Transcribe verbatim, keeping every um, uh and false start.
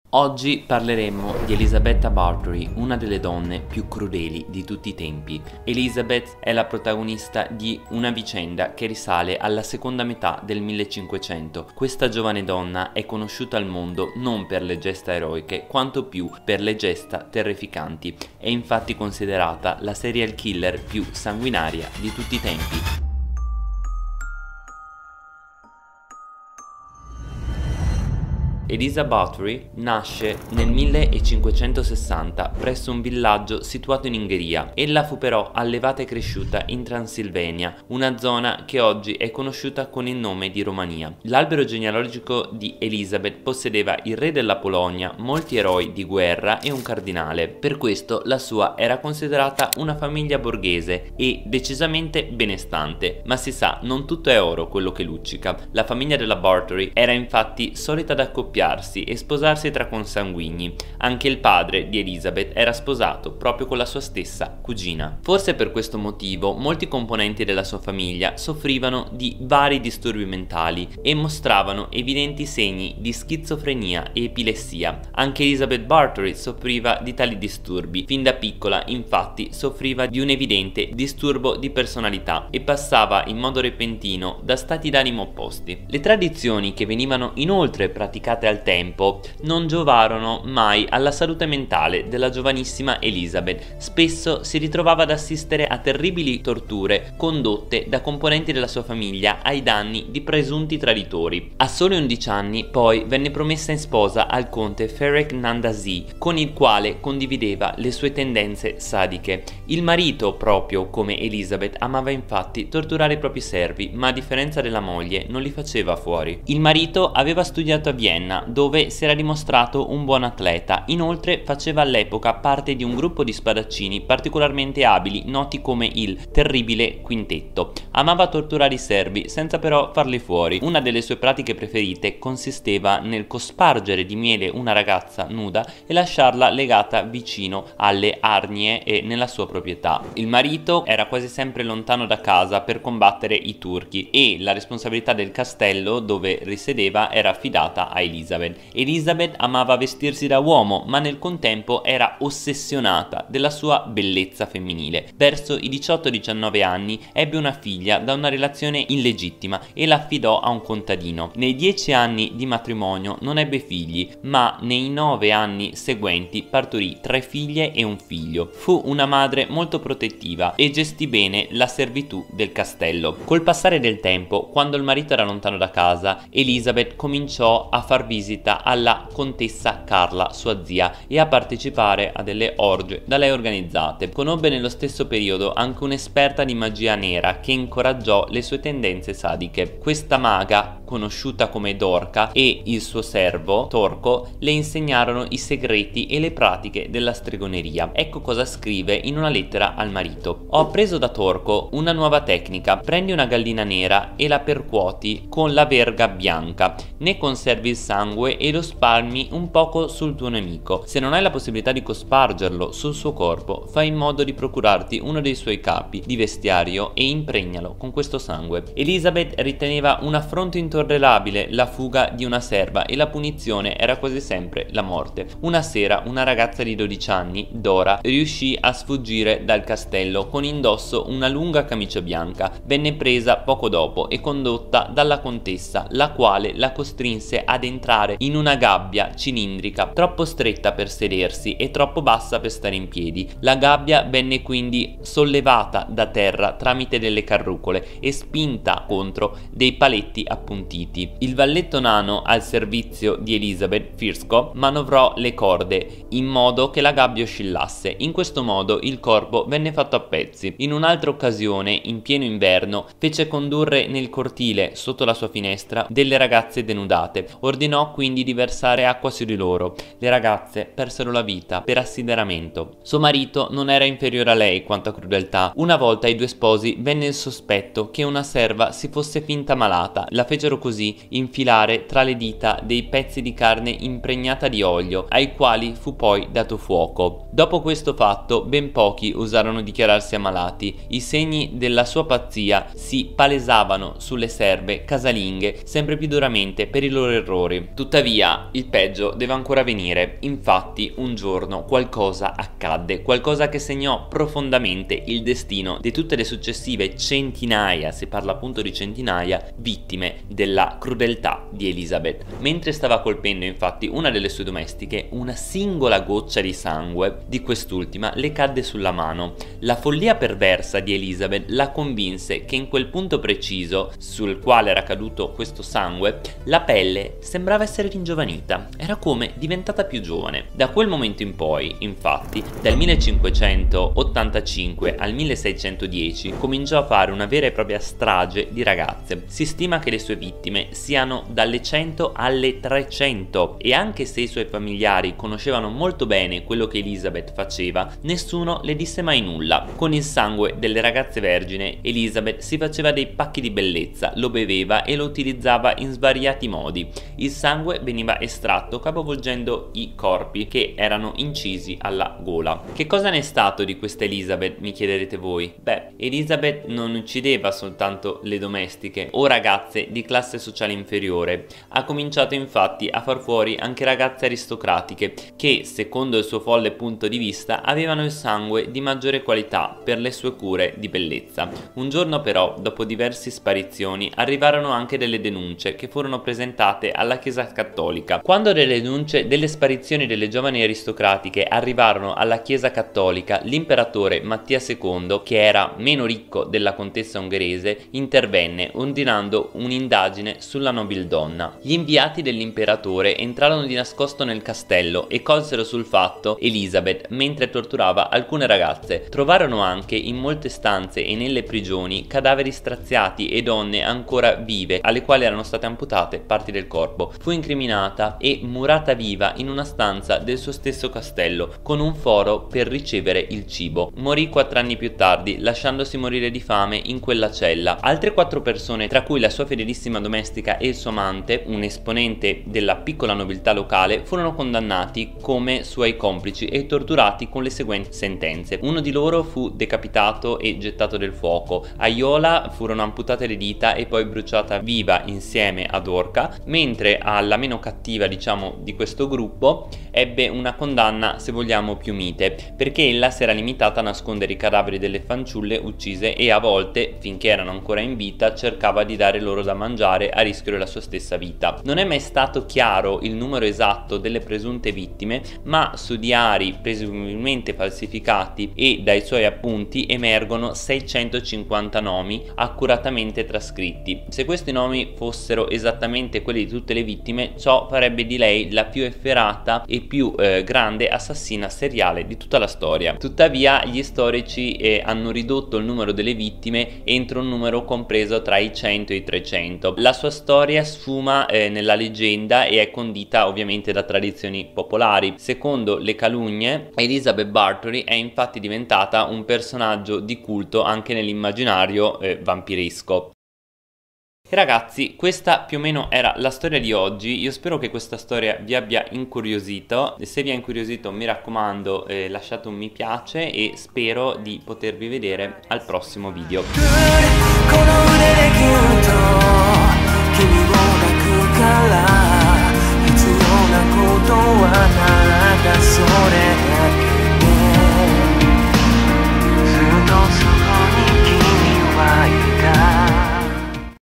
Oggi parleremo di Elisabetta Bathory, una delle donne più crudeli di tutti i tempi. Elizabeth è la protagonista di una vicenda che risale alla seconda metà del millecinquecento. Questa giovane donna è conosciuta al mondo non per le gesta eroiche, quanto più per le gesta terrificanti. È infatti considerata la serial killer più sanguinaria di tutti i tempi. Eliza Bathory nasce nel millecinquecentosessanta presso un villaggio situato in Ungheria. Ella fu però allevata e cresciuta in Transilvania, una zona che oggi è conosciuta con il nome di Romania. L'albero genealogico di Elizabeth possedeva il re della Polonia, molti eroi di guerra e un cardinale. Per questo la sua era considerata una famiglia borghese e decisamente benestante. Ma si sa, non tutto è oro quello che luccica. La famiglia della Bathory era infatti solita ad accoppiarsi e sposarsi tra consanguigni. Anche il padre di Elizabeth era sposato proprio con la sua stessa cugina. Forse per questo motivo molti componenti della sua famiglia soffrivano di vari disturbi mentali e mostravano evidenti segni di schizofrenia e epilessia. Anche Elizabeth Bathory soffriva di tali disturbi. Fin da piccola, infatti, soffriva di un evidente disturbo di personalità e passava in modo repentino da stati d'animo opposti. Le tradizioni che venivano inoltre praticate al tempo non giovarono mai alla salute mentale della giovanissima Elizabeth. Spesso si ritrovava ad assistere a terribili torture condotte da componenti della sua famiglia ai danni di presunti traditori. A soli undici anni poi venne promessa in sposa al conte Ferenc Nádasdy, con il quale condivideva le sue tendenze sadiche. Il marito, proprio come Elizabeth, amava infatti torturare i propri servi, ma a differenza della moglie non li faceva fuori. Il marito aveva studiato a Vienna, dove si era dimostrato un buon atleta. Inoltre faceva all'epoca parte di un gruppo di spadaccini particolarmente abili, noti come il Terribile Quintetto. Amava torturare i servi senza però farli fuori. Una delle sue pratiche preferite consisteva nel cospargere di miele una ragazza nuda e lasciarla legata vicino alle arnie e nella sua proprietà. Il marito era quasi sempre lontano da casa per combattere i turchi e la responsabilità del castello dove risiedeva era affidata a Elizabeth. Elizabeth amava vestirsi da uomo, ma nel contempo era ossessionata della sua bellezza femminile. Verso i diciotto diciannove anni ebbe una figlia da una relazione illegittima e la affidò a un contadino. Nei dieci anni di matrimonio non ebbe figli, ma nei nove anni seguenti partorì tre figlie e un figlio. Fu una madre molto protettiva e gestì bene la servitù del castello. Col passare del tempo, quando il marito era lontano da casa, Elizabeth cominciò a far visita alla contessa Carla, sua zia, e a partecipare a delle orge da lei organizzate. Conobbe nello stesso periodo anche un'esperta di magia nera che incoraggiò le sue tendenze sadiche. Questa maga, conosciuta come Dorca, e il suo servo Torco le insegnarono i segreti e le pratiche della stregoneria. Ecco cosa scrive in una lettera al marito: ho appreso da Torco una nuova tecnica. Prendi una gallina nera e la percuoti con la verga bianca, ne conservi il sangue e lo spalmi un poco sul tuo nemico. Se non hai la possibilità di cospargerlo sul suo corpo, fai in modo di procurarti uno dei suoi capi di vestiario e impregnalo con questo sangue. Elizabeth riteneva un affronto intollerabile la fuga di una serva e la punizione era quasi sempre la morte. Una sera una ragazza di dodici anni, Dora, riuscì a sfuggire dal castello con indosso una lunga camicia bianca. Venne presa poco dopo e condotta dalla contessa, la quale la costrinse ad entrare in una gabbia cilindrica troppo stretta per sedersi e troppo bassa per stare in piedi. La gabbia venne quindi sollevata da terra tramite delle carrucole e spinta contro dei paletti appuntiti. Il valletto nano al servizio di Elizabeth, Firsko, manovrò le corde in modo che la gabbia oscillasse. In questo modo il corpo venne fatto a pezzi. In un'altra occasione, in pieno inverno, fece condurre nel cortile sotto la sua finestra delle ragazze denudate. Ordinò quindi di versare acqua su di loro. Le ragazze persero la vita per assideramento. Suo marito non era inferiore a lei quanto a crudeltà. Una volta ai due sposi venne il sospetto che una serva si fosse finta malata. La fecero così infilare tra le dita dei pezzi di carne impregnata di olio, ai quali fu poi dato fuoco. Dopo questo fatto ben pochi osarono dichiararsi ammalati. I segni della sua pazzia si palesavano sulle serve casalinghe sempre più duramente per i loro errori. Tuttavia il peggio deve ancora venire. Infatti un giorno qualcosa accadde, qualcosa che segnò profondamente il destino di tutte le successive centinaia, si parla appunto di centinaia, vittime della crudeltà di Elizabeth. Mentre stava colpendo infatti una delle sue domestiche, una singola goccia di sangue di quest'ultima le cadde sulla mano. La follia perversa di Elizabeth la convinse che in quel punto preciso sul quale era caduto questo sangue, la pelle sembrava essere ringiovanita, era come diventata più giovane. Da quel momento in poi, infatti, dal millecinquecentottantacinque al milleseicentodieci cominciò a fare una vera e propria strage di ragazze. Si stima che le sue vittime siano dalle cento alle trecento, e anche se i suoi familiari conoscevano molto bene quello che Elizabeth faceva, nessuno le disse mai nulla. Con il sangue delle ragazze vergine, Elizabeth si faceva dei pacchi di bellezza, lo beveva e lo utilizzava in svariati modi. Il sangue veniva estratto capovolgendo i corpi che erano incisi alla gola. Che cosa ne è stato di questa Elizabeth, mi chiederete voi? Beh, Elizabeth non uccideva soltanto le domestiche o ragazze di classe sociale inferiore. Ha cominciato infatti a far fuori anche ragazze aristocratiche che, secondo il suo folle punto di vista, avevano il sangue di maggiore qualità per le sue cure di bellezza. Un giorno però, dopo diverse sparizioni, arrivarono anche delle denunce che furono presentate alla Chiesa Cattolica. Quando le denunce delle sparizioni delle giovani aristocratiche arrivarono alla Chiesa Cattolica, l'imperatore Mattia secondo, che era meno ricco della contessa ungherese, intervenne ordinando un'indagine sulla nobildonna. Gli inviati dell'imperatore entrarono di nascosto nel castello e colsero sul fatto Elizabeth mentre torturava alcune ragazze. Trovarono anche in molte stanze e nelle prigioni cadaveri straziati e donne ancora vive alle quali erano state amputate parti del corpo. Fu incriminata e murata viva in una stanza del suo stesso castello con un foro per ricevere il cibo. Morì quattro anni più tardi, lasciandosi morire di fame in quella cella. Altre quattro persone, tra cui la sua fedelissima domestica e il suo amante, un esponente della piccola nobiltà locale, furono condannati come suoi complici e torturati con le seguenti sentenze. Uno di loro fu decapitato e gettato nel fuoco. A Iola furono amputate le dita e poi bruciata viva insieme ad Orca, mentre alla meno cattiva, diciamo, di questo gruppo ebbe una condanna, se vogliamo, più mite, perché ella si era limitata a nascondere i cadaveri delle fanciulle uccise e a volte, finché erano ancora in vita, cercava di dare loro da mangiare a rischio della sua stessa vita. Non è mai stato chiaro il numero esatto delle presunte vittime, ma su diari presumibilmente falsificati e dai suoi appunti emergono seicentocinquanta nomi accuratamente trascritti. Se questi nomi fossero esattamente quelli di tutte le vittime, ciò farebbe di lei la più efferata e più eh, grande assassina seriale di tutta la storia. Tuttavia gli storici eh, hanno ridotto il numero delle vittime entro un numero compreso tra i cento e i trecento. La sua storia sfuma eh, nella leggenda e è condita ovviamente da tradizioni popolari. Secondo le calunnie, Elizabeth Bathory è infatti diventata un personaggio di culto anche nell'immaginario eh, vampiresco. E ragazzi, questa più o meno era la storia di oggi. Io spero che questa storia vi abbia incuriosito. Se vi ha incuriosito, mi raccomando, eh, lasciate un mi piace e spero di potervi vedere al prossimo video.